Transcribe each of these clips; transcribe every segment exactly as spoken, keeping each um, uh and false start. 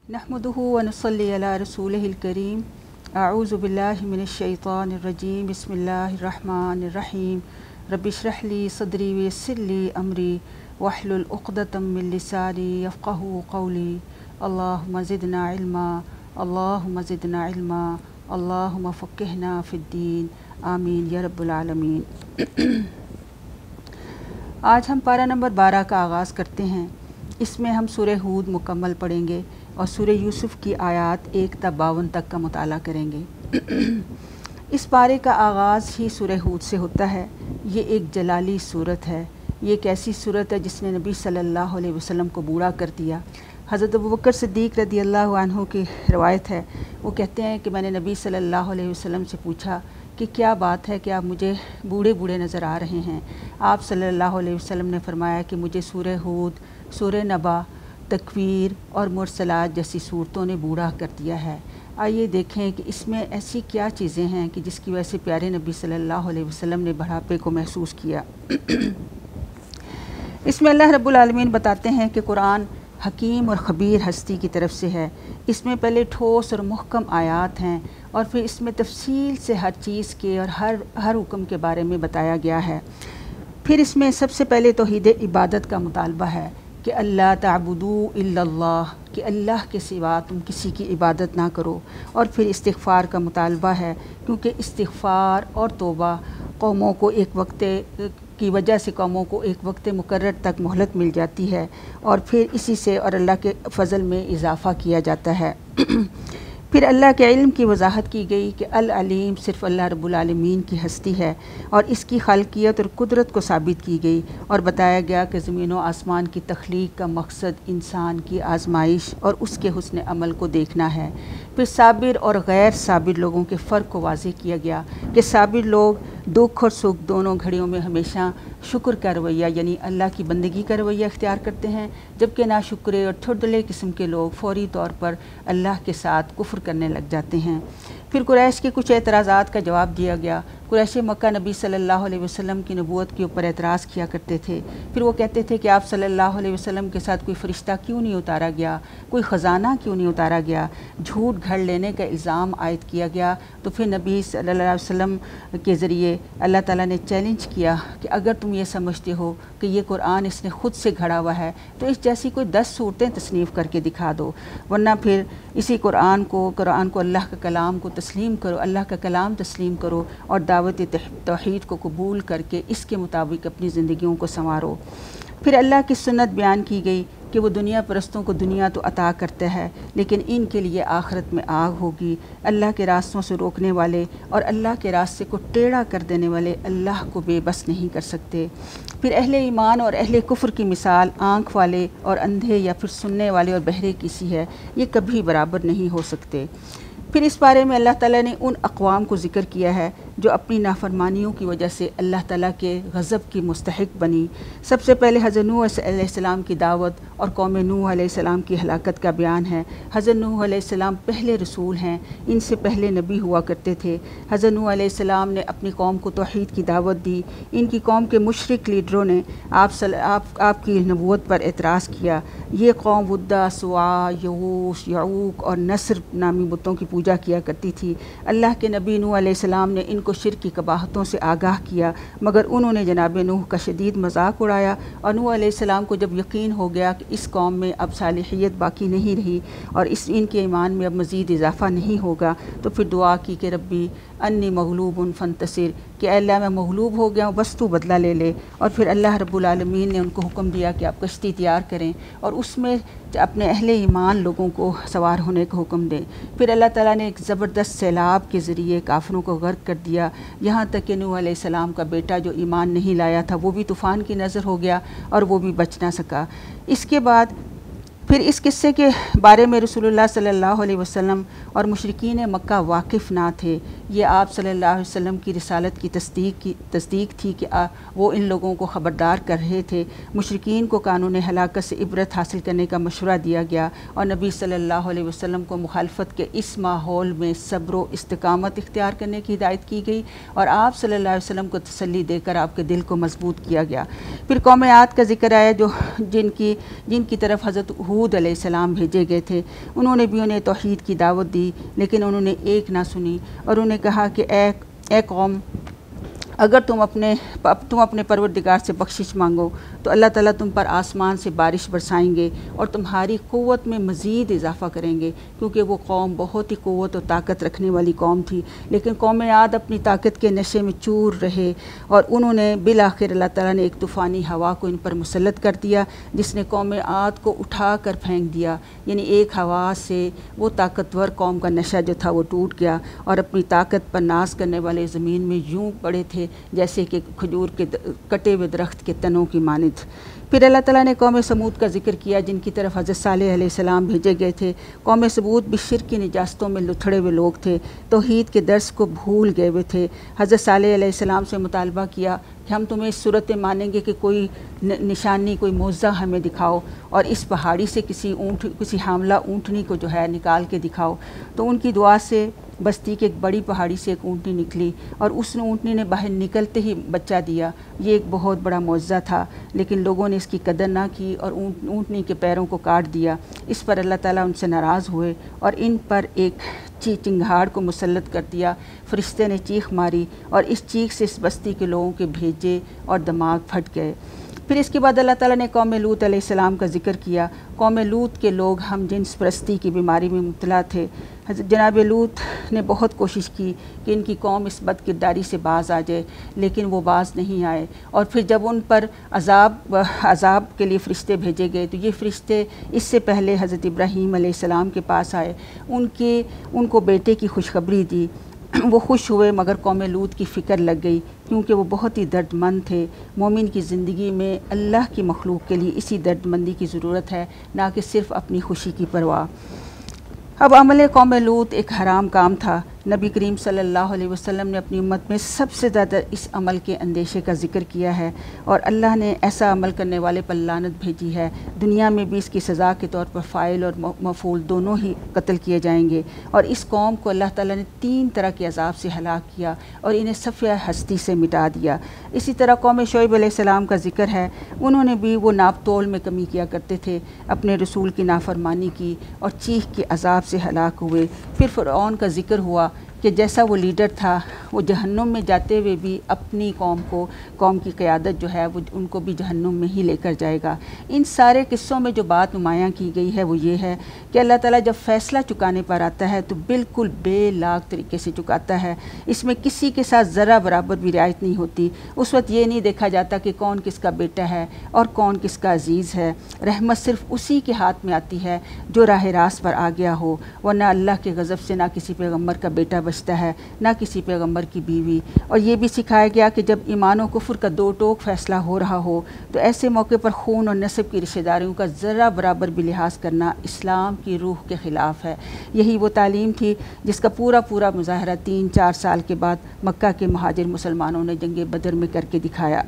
नहमदुहु व नसल्ली अला रसूलिहिल करीम। अऊज़ु बिल्लाहि मिनश शैतानिर रजीम। बिस्मिल्लाहिर रहमानिर रहीम। रब्बि इश्रह ली सदरी व यस्सिर ली अमरी वहलुल उक़दतम मिन लिसानी यफ़क़हू क़ौली। अल्लाहुम्मा ज़िदना इल्मा, अल्लाहुम्मा ज़िदना इल्मा, अल्लाहुम्मा फ़क़्क़िहना फ़िद्दीन, आमीन या रब्बुल आलमीन। आज हम पारा नंबर बारह का आगाज़ करते हैं। इसमें हम सूरह हूद मुकम्मल पढ़ेंगे और सूरह यूसुफ़ की आयात एक तक बावन तक का मुताला करेंगे। इस पारे का आगाज़ ही सूरह हूद से होता है। ये एक जलाली सूरत है। ये एक ऐसी सूरत है जिसने नबी सल्लल्लाहु अलैहि वसल्लम को बूढ़ा कर दिया। हज़रत अबू बकर सिद्दीक़ रज़ी अल्लाहु अन्हु की रवायत है, वो कहते हैं कि मैंने नबी सल्लल्लाहु अलैहि वसल्लम से पूछा कि क्या बात है कि आप मुझे बूढ़े बूढ़े नज़र आ रहे हैं। आप सल्लल्लाहु अलैहि वसल्लम ने फरमाया कि मुझे सूरह हूद, सूरह नबा, तकवीर और मुरसलात जैसी सूरतों ने बूढ़ा कर दिया है। आइए देखें कि इसमें ऐसी क्या चीज़ें हैं कि जिसकी वजह से प्यारे नबी सल्लल्लाहु अलैहि वसल्लम ने बढ़ापे को महसूस किया। इसमें अल्लाह रब्बुल आलमीन बताते हैं कि कुरान हकीम और ख़बीर हस्ती की तरफ से है। इसमें पहले ठोस और मुहकम आयात हैं और फिर इसमें तफसील से हर चीज़ के और हर हर हुक्म के बारे में बताया गया है। फिर इसमें सबसे पहले तौहीद इबादत का मुतालबा है कि अल्लाह ताबुदू इल्लल्लाह, कि अल्लाह के सिवा तुम किसी की इबादत ना करो। और फिर इस्तिग़फ़ार का मुतालबा है, क्योंकि इस्तिग़फ़ार और तौबा कौमों को एक वक्त की वजह से कौमों को एक वक्त मुकर्रर तक मोहलत मिल जाती है और फिर इसी से और अल्लाह के फ़ज़ल में इजाफ़ा किया जाता है। फिर अल्लाह के इल्म की वजाहत की गई कि अल अलीम सिर्फ़ अल्लाह रब्बुल आलमीन की हस्ती है और इसकी खालकियत और कुदरत को साबित की गई और बताया गया कि ज़मीन व आसमान की तख्लीक का मकसद इंसान की आजमाइश और उसके हुस्न अमल को देखना है। फिर साबिर और गैर साबिर लोगों के फ़र्क को वाज़ेह किया गया कि साबिर लोग दुख और सुख दोनों घड़ियों में हमेशा शुक्र का रवैया यानी अल्लाह की बंदगी का रवैया इख्तियार करते हैं, जबकि नाशुक्रे और ठुडले किस्म के लोग फ़ौरी तौर पर अल्लाह के साथ कुफ्र करने लग जाते हैं। फिर कुरैश के कुछ एतराज़ात का जवाब दिया गया। कुरैश मक्का नबी सल्लल्लाहु अलैहि वसल्लम की नबूवत के ऊपर एतराज़ किया करते थे। फिर वो कहते थे कि आप सल्लल्लाहु अलैहि वसल्लम के साथ कोई फ़रिश्ता क्यों नहीं उतारा गया, कोई ख़जाना क्यों नहीं उतारा गया। झूठ घड़ लेने का इल्ज़ाम आयद किया गया। तो फिर नबी सल्लल्लाहु अलैहि वसल्लम के ज़रिए अल्लाह ताला ने चैलेंज किया कि अगर तुम ये समझते हो कि ये कुरान इसने ख़ुद से घड़ा हुआ है तो इस जैसी कोई दस सूरतें तस्नीफ़ करके दिखा दो, वरना फिर इसी कुरान को कुरान को अल्लाह का कलाम को तस्लीम करो, अल्लाह का कलाम तस्लीम करो और दावत तौहीद को कबूल करके इसके मुताबिक अपनी ज़िंदगियों को संवारो। फिर अल्लाह की सुन्नत बयान की गई कि वो दुनिया परस्तों को दुनिया तो अता करता है लेकिन इनके लिए आखिरत में आग होगी। अल्लाह के रास्तों से रोकने वाले और अल्लाह के रास्ते को टेढ़ा कर देने वाले अल्लाह को बेबस नहीं कर सकते। फिर अहले ईमान और अहले कुफ्र की मिसाल आँख वाले और अंधे या फिर सुनने वाले और बहरे की सी है, ये कभी बराबर नहीं हो सकते। फिर इस बारे में अल्लाह ताला ने उन अक़वाम को ज़िक्र किया है जो अपनी नाफरमानियों की वजह से अल्लाह ताला के गज़ब की मुस्तहिक बनी। सबसे पहले हज़रत नूह अलैहिस्सलाम की दावत और कौम नूह अलैहिस्सलाम की हलाकत का बयान है। हज़रत नूह अलैहिस्सलाम पहले रसूल हैं, इनसे पहले नबी हुआ करते थे। हज़रत नूह अलैहिस्सलाम ने अपनी कौम को तौहीद की दावत दी। इनकी कौम के मुशरिक लीडरों ने आप सल, आप, आपकी नबूवत पर एतराज़ किया। ये कौम वुद्दा, सुआ, यगूस, यऊक और नस्र नामी बुतों की पूजा किया करती थी। अल्लाह के नबी नूह अलैहिस्सलाम ने इनको शिर्क की कबाहतों से आगाह किया, मगर उन्होंने जनाब नूह का शदीद मजाक उड़ाया और नूह अलैहिस्सलाम को जब यकीन हो गया कि इस कौम में अब सालिहियत बाकी नहीं रही और इस इनके ईमान में अब मज़ीद इजाफ़ा नहीं होगा, तो फिर दुआ की कि रब्बी अन्नी मग़लूबुन फ़ंतसिर, कि अल्लाह मैं मग़लूब हो गया हूँ, बस तू बदला ले ले। और फिर अल्लाह रब्बुल आलमीन ने उनको हुक्म दिया कि आप कश्ती तैयार करें और उसमें अपने अहले ईमान लोगों को सवार होने का हुक्म दें। फिर अल्लाह ताला ने एक ज़बरदस्त सैलाब के ज़रिए काफ़िरों को गर्क कर दिया, यहाँ तक कि नूह अलैहिस्सलाम का बेटा जो ईमान नहीं लाया था वो भी तूफ़ान की नज़र हो गया और वो भी बच ना सका। इसके बाद फिर इस किस्से के बारे में रसूलुल्लाह सल्लल्लाहु अलैहि वसल्लम और मुशरिकीन मक्का वाकिफ़ ना थे। ये आप सल्लल्लाहु अलैहि वसल्लम की रिसालत की तस्दीक की तस्दीक थी कि आ, वो इन लोगों को ख़बरदार कर रहे थे। मुशरिकीन को कानून हलाकत से इबरत हासिल करने का मशवरा दिया गया और नबी सल्लल्लाहु अलैहि वसल्लम को मुखालफत के इस माहौल में सब्र व इस्तिकामत इख्तियार करने की हिदायत की गई और आप सल्लल्लाहु अलैहि वसल्लम को तसल्ली देकर आपके दिल को मजबूत किया गया। फिर कौम आद का जिक्र आया जो जिनकी जिनकी तरफ हज़रत हूद لوط علیہ السلام بھیجے گئے تھے، انہوں نے بھی انہیں توحید کی دعوت دی، لیکن انہوں نے ایک نہ سنی اور انہیں کہا کہ اے اے قوم، اگر تم اپنے تم اپنے پروردگار سے بخشش مانگو تو اللہ تعالیٰ تم پر آسمان سے بارش برسائیں گے اور تمہاری قوت میں مزید اضافہ کریں گے، کیونکہ وہ قوم بہت ہی قوت اور طاقت رکھنے والی قوم تھی۔ لیکن قوم عاد اپنی طاقت کے نشے میں چور رہے اور انہوں نے بالآخر اللہ تعالیٰ نے ایک طوفانی ہوا کو ان پر مسلط کر دیا، جس نے قوم عاد کو اٹھا کر پھینک دیا، یعنی ایک ہوا سے وہ طاقتور قوم کا نشہ جو تھا وہ ٹوٹ گیا اور اپنی طاقت پر ناز کرنے والے زمین میں یوں پڑے تھے جیسے کہ کھجور کے کٹے ہوئے درخت کے تنوں کی مانند۔ پھر اللہ تعالیٰ نے قوم سمود کا ذکر کیا، جن کی طرف حضرت صالح علیہ السلام بھیجے گئے تھے۔ قوم سمود بھی شرک کی نجاستوں میں لتھڑے ہوئے لوگ تھے، توحید کے درس کو بھول گئے ہوئے تھے۔ حضرت صالح علیہ السلام سے مطالبہ کیا کہ ہم تمہیں اس صورت مانیں گے کہ کوئی نشانی، کوئی معجزہ ہمیں دکھاؤ اور اس پہاڑی سے کسی اونٹ کسی حاملہ اونٹنی کو جو ہے نکال کے دکھاؤ۔ تو ان کی دعا سے بستی کے ایک بڑی پہاڑی سے ایک اونٹنی نکلی اور اس نے اونٹنی نے باہر نکلتے ہی بچہ دیا۔ یہ ایک بہت بڑا معجزہ تھا، لیکن لوگوں نے اس کی قدر نہ کی اور اونٹنی کے پیروں کو کاٹ دیا۔ اس پر اللہ تعالیٰ ان سے ناراض ہوئے اور ان پر ایک چنگھاڑ کو مسلط کر دیا۔ فرشتے نے چیخ ماری اور اس چیخ سے اس بستی کے لوگوں کے بھیجے اور دماغ پھٹ گئے۔ پھر اس کے بعد اللہ تعالیٰ نے قوم لوط علیہ السلام کا ذکر کیا۔ قوم لوط کے لوگ ہم جنس پرستی کی بیماری میں مبتلا تھے۔ جناب لوط نے بہت کوشش کی کہ ان کی قوم اس بد کرداری سے باز آ جائے، لیکن وہ باز نہیں آئے۔ اور پھر جب ان پر عذاب عذاب کے لیے فرشتے بھیجے گئے تو یہ فرشتے اس سے پہلے حضرت ابراہیم علیہ السلام کے پاس آئے، ان کے ان کو بیٹے کی خوشخبری دی۔ وہ خوش ہوئے، مگر قوم لوط کی فکر لگ گئی، کیونکہ وہ بہت ہی درد مند تھے۔ مومن کی زندگی میں اللہ کی مخلوق کے لیے اسی درد مندی کی ضرورت ہے، نہ کہ صرف اپنی خوشی کی پرواہ۔ اب عمل قوم لوط ایک حرام کام تھا۔ نبی کریم صلی اللہ علیہ وسلم نے اپنی امت میں سب سے زیادہ اس عمل کے اندیشے کا ذکر کیا ہے، اور اللہ نے ایسا عمل کرنے والے پر لعنت بھیجی ہے۔ دنیا میں بھی اس کی سزا کے طور پر فاعل اور مفعول دونوں ہی قتل کیے جائیں گے۔ اور اس قوم کو اللہ تعالیٰ نے تین طرح کے عذاب سے ہلاک کیا اور انہیں صفحہ ہستی سے مٹا دیا۔ اسی طرح قوم شعیب علیہ السلام کا ذکر ہے، انہوں نے بھی وہ ناپ تول میں کمی کیا کرتے تھے، اپنے رسول کی نافرمانی کی اور چیخ کے عذاب سے ہلاک ہوئے۔ پھر فرعون کا ذکر ہوا کہ جیسا وہ لیڈر تھا، وہ جہنم میں جاتے ہوئے بھی اپنی قوم کو قوم کی قیادت جو ہے وہ ان کو بھی جہنم میں ہی لے کر جائے گا۔ ان سارے قصوں میں جو بات نمایاں کی گئی ہے وہ یہ ہے کہ اللہ تعالیٰ جب فیصلہ چکانے پر آتا ہے تو بالکل بے لاگ طریقے سے چکاتا ہے۔ اس میں کسی کے ساتھ ذرا برابر بھی رعایت نہیں ہوتی۔ اس وقت یہ نہیں دیکھا جاتا کہ کون کس کا بیٹا ہے اور کون کس کا عزیز ہے۔ رحمت صرف اسی کے ہاتھ میں آتی ہے جو راہ راست پر آ گیا ہو، ورنہ اللہ کے غضب سے نہ کسی پیغمبر کا بیٹا بچتا ہے نہ کسی پیغمبر کی بیوی۔ اور یہ بھی سکھایا گیا کہ جب ایمان و کفر کا دو ٹوک فیصلہ ہو رہا ہو تو ایسے موقع پر خون اور نسب کی رشتہ داریوں کا ذرا برابر بھی لحاظ کرنا اسلام کی روح کے خلاف ہے۔ یہی وہ تعلیم تھی جس کا پورا پورا مظاہرہ تین چار سال کے بعد مکہ کے مہاجر مسلمانوں نے جنگ بدر میں کر کے دکھایا۔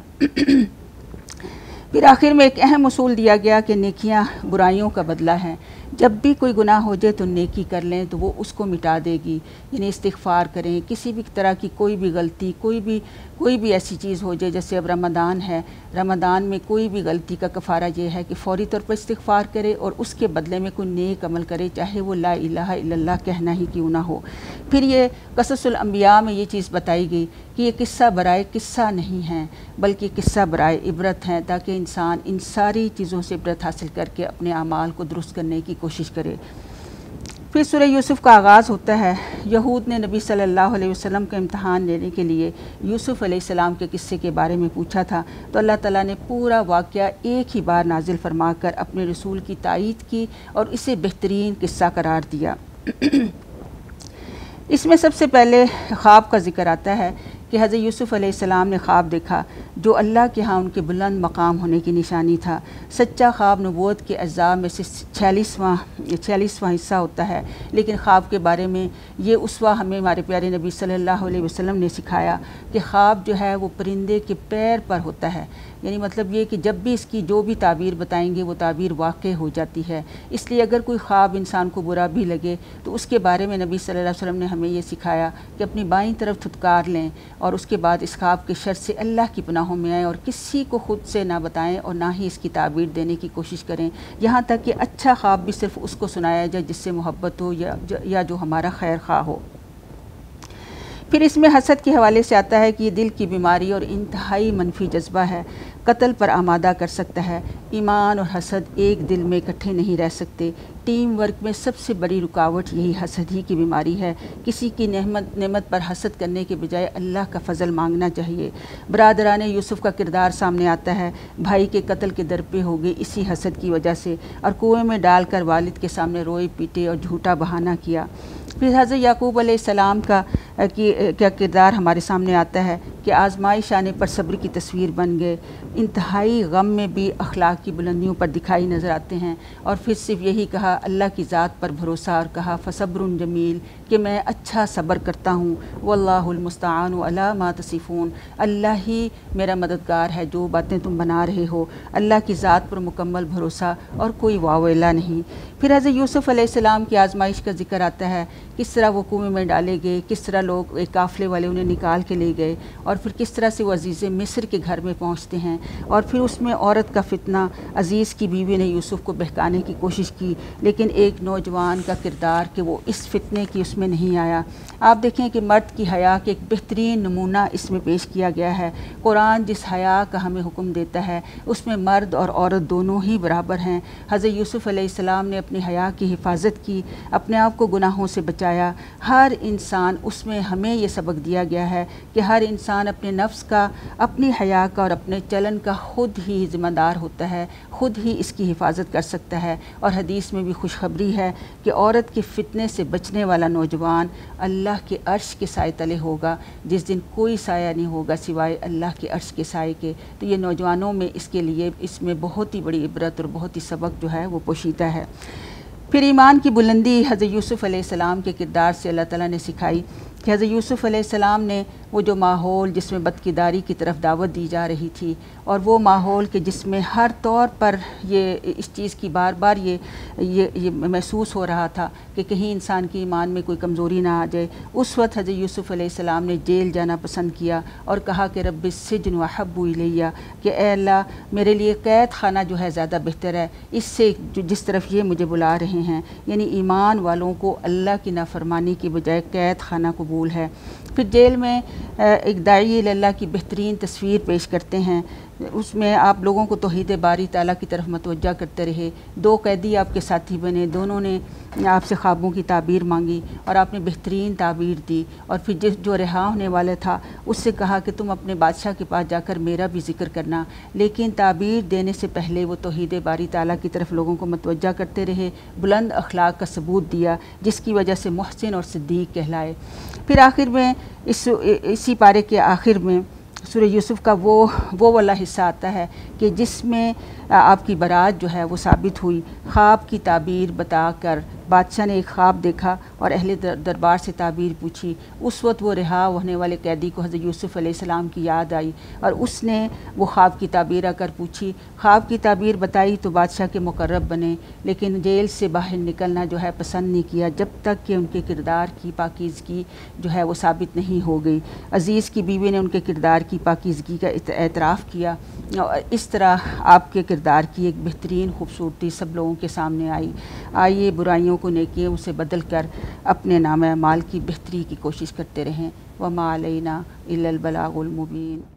پھر آخر میں ایک اہم اصول دیا گیا کہ نیکیاں برائیوں کا بدلہ ہیں۔ جب بھی کوئی گناہ ہو جائے تو نیکی کر لیں تو وہ اس کو مٹا دے گی، یعنی استغفار کریں۔ کسی بھی طرح کی کوئی بھی غلطی، کوئی بھی کوئی بھی ایسی چیز ہو جائے، جیسے اب رمضان ہے، رمضان میں کوئی بھی غلطی کا کفارہ یہ ہے کہ فوری طور پر استغفار کرے اور اس کے بدلے میں کوئی نیک عمل کرے، چاہے وہ لا الہ الا اللہ کہنا ہی کیوں نہ ہو۔ پھر یہ قصص الانبیاء میں یہ چیز بتائی گئی کہ یہ قصہ برائے قصہ نہیں ہیں، بلکہ قصہ برائے عبرت ہیں، تاکہ انسان ان ساری چیزوں سے عبرت حاصل کر کے اپنے اعمال کو درست کرنے کی کوشش کرے۔ پھر سورہ یوسف کا آغاز ہوتا ہے۔ یہود نے نبی صلی اللہ علیہ وسلم کا امتحان لینے کے لیے یوسف علیہ السلام کے قصے کے بارے میں پوچھا تھا، تو اللہ تعالیٰ نے پورا واقعہ ایک ہی بار نازل فرما کر اپنے رسول کی تائید کی اور اسے بہترین قصہ قرار دیا۔ اس میں سب سے پہلے خواب کا ذکر آتا ہے کہ حضرت یوسف علیہ السلام نے خواب دیکھا جو اللہ کے ہاں ان کے بلند مقام ہونے کی نشانی تھا۔ سچا خواب نبوت کے اجزاء میں سے چھیالیسواں چھیالیسواں حصہ ہوتا ہے، لیکن خواب کے بارے میں یہ اسوہ ہمیں ہمارے پیارے نبی صلی اللہ علیہ وسلم نے سکھایا کہ خواب جو ہے وہ پرندے کے پیر پر ہوتا ہے، یعنی مطلب یہ کہ جب بھی اس کی جو بھی تعبیر بتائیں گے وہ تعبیر واقع ہو جاتی ہے۔ اس لیے اگر کوئی خواب انسان کو برا بھی لگے تو اس کے بارے میں نبی صلی اللہ علیہ وسلم نے ہمیں یہ سکھایا کہ اپنی بائیں طرف تھتکار لیں اور اس کے بعد اس خواب کے شر سے اللہ کی پناہوں میں آئیں اور کسی کو خود سے نہ بتائیں اور نہ ہی اس کی تعبیر دینے کی کوشش کریں، یہاں تک کہ اچھا خواب بھی صرف اس کو سنایا جائے جس سے محبت ہو یا یا جو ہمارا خیر خواہ ہو۔ پھر اس میں حسد کے حوالے سے آتا ہے کہ یہ دل کی بیماری اور انتہائی منفی جذبہ ہے، قتل پر آمادہ کر سکتا ہے۔ ایمان اور حسد ایک دل میں اکٹھے نہیں رہ سکتے۔ ٹیم ورک میں سب سے بڑی رکاوٹ یہی حسد ہی کی بیماری ہے۔ کسی کی نعمت نعمت پر حسد کرنے کے بجائے اللہ کا فضل مانگنا چاہیے۔ برادران یوسف کا کردار سامنے آتا ہے، بھائی کے قتل کے در پہ ہو گئے اسی حسد کی وجہ سے، اور کنویں میں ڈال کر والد کے سامنے روئے پیٹے اور جھوٹا بہانہ کیا۔ پھر حضرت یعقوب علیہ السلام کا کیا کردار ہمارے سامنے آتا ہے کہ آزمائش آنے پر صبر کی تصویر بن گئے، انتہائی غم میں بھی اخلاق کی بلندیوں پر دکھائی نظر آتے ہیں، اور پھر صرف یہی کہا اللہ کی ذات پر بھروسہ، اور کہا فصبر جمیل کہ میں اچھا صبر کرتا ہوں، واللہ المستعان علی ما تصفون، اللہ ہی میرا مددگار ہے جو باتیں تم بنا رہے ہو، اللہ کی ذات پر مکمل بھروسہ اور کوئی واویلا نہیں۔ پھر حضرت یوسف علیہ السلام کی آزمائش کا ذکر آتا ہے، کس طرح وہ کنویں میں ڈالے گئے، کس طرح لوگ ایک قافلے والے انہیں نکال کے لے گئے، اور پھر کس طرح سے وہ عزیز مصر کے گھر میں پہنچتے ہیں، اور پھر اس میں عورت کا فتنہ، عزیز کی بیوی نے یوسف کو بہکانے کی کوشش کی، لیکن ایک نوجوان کا کردار کہ وہ اس فتنے کی اس میں نہیں آیا۔ آپ دیکھیں کہ مرد کی حیا کے ایک بہترین نمونہ اس میں پیش کیا گیا ہے۔ قرآن جس حیا کا ہمیں حکم دیتا ہے اس میں مرد اور عورت دونوں ہی برابر ہیں۔ حضرت یوسف علیہ السلام نے اپنی حیا کی حفاظت کی، اپنے آپ کو گناہوں سے بچایا۔ ہر انسان، اس میں ہمیں یہ سبق دیا گیا ہے کہ ہر انسان اپنے نفس کا، اپنی حیا کا اور اپنے چلن کا خود ہی ذمہ دار ہوتا ہے، خود ہی اس کی حفاظت کر سکتا ہے۔ اور حدیث میں بھی خوشخبری ہے کہ عورت کے فتنے سے بچنے والا نوجوان اللہ کے عرش کے سائے تلے ہوگا، جس دن کوئی سایہ نہیں ہوگا سوائے اللہ کے عرش کے سائے کے۔ تو یہ نوجوانوں میں اس کے لیے اس میں بہت ہی بڑی عبرت اور بہت ہی سبق جو ہے وہ پوشیدہ ہے۔ پھر ایمان کی بلندی حضرت یوسف علیہ السلام کے کردار سے اللہ تعالیٰ نے سکھائی کہ حضرت یوسف علیہ السلام نے وہ جو ماحول جس میں بدکرداری کی طرف دعوت دی جا رہی تھی، اور وہ ماحول کہ جس میں ہر طور پر یہ اس چیز کی بار بار یہ یہ یہ محسوس ہو رہا تھا کہ کہیں انسان کی ایمان میں کوئی کمزوری نہ آ جائے، اس وقت حضرت یوسف علیہ السلام نے جیل جانا پسند کیا اور کہا کہ رب السجن احب الیہ، کہ اے اللہ میرے لیے قید خانہ جو ہے زیادہ بہتر ہے اس سے جو جس طرف یہ مجھے بلا رہے ہیں۔ یعنی ایمان والوں کو اللہ کی نافرمانی کی بجائے قید خانہ قبول ہے۔ پھر جیل میں ایک داعی اللہ کی بہترین تصویر پیش کرتے ہیں، اس میں آپ لوگوں کو توحید باری تعالیٰ کی طرف متوجہ کرتے رہے۔ دو قیدی آپ کے ساتھی بنے، دونوں نے آپ سے خوابوں کی تعبیر مانگی اور آپ نے بہترین تعبیر دی، اور پھر جس جو رہا ہونے والا تھا اس سے کہا کہ تم اپنے بادشاہ کے پاس جا کر میرا بھی ذکر کرنا، لیکن تعبیر دینے سے پہلے وہ توحید باری تعالیٰ کی طرف لوگوں کو متوجہ کرتے رہے، بلند اخلاق کا ثبوت دیا جس کی وجہ سے محسن اور صدیق کہلائے۔ پھر آخر میں اس اسی پارے کے آخر میں سورہ یوسف کا وہ وہ والا حصہ آتا ہے کہ جس میں آپ کی برات جو ہے وہ ثابت ہوئی۔ خواب کی تعبیر بتا کر بادشاہ نے ایک خواب دیکھا اور اہل دربار سے تعبیر پوچھی۔ اس وقت وہ رہا ہونے والے قیدی کو حضرت یوسف علیہ السلام کی یاد آئی اور اس نے وہ خواب کی تعبیر آ کر پوچھی، خواب کی تعبیر بتائی تو بادشاہ کے مقرب بنے، لیکن جیل سے باہر نکلنا جو ہے پسند نہیں کیا جب تک کہ ان کے کردار کی پاکیزگی جو ہے وہ ثابت نہیں ہو گئی۔ عزیز کی بیوی نے ان کے کردار کی پاکیزگی کا اعتراف کیا، اور اس طرح آپ کے کردار کی ایک بہترین خوبصورتی سب لوگوں کے سامنے آئی۔ آئیے برائیوں کو نیکیوں سے بدل کر اپنے نام اعمال کی بہتری کی کوشش کرتے رہیں۔ وما علینا الا البلاغ المبین۔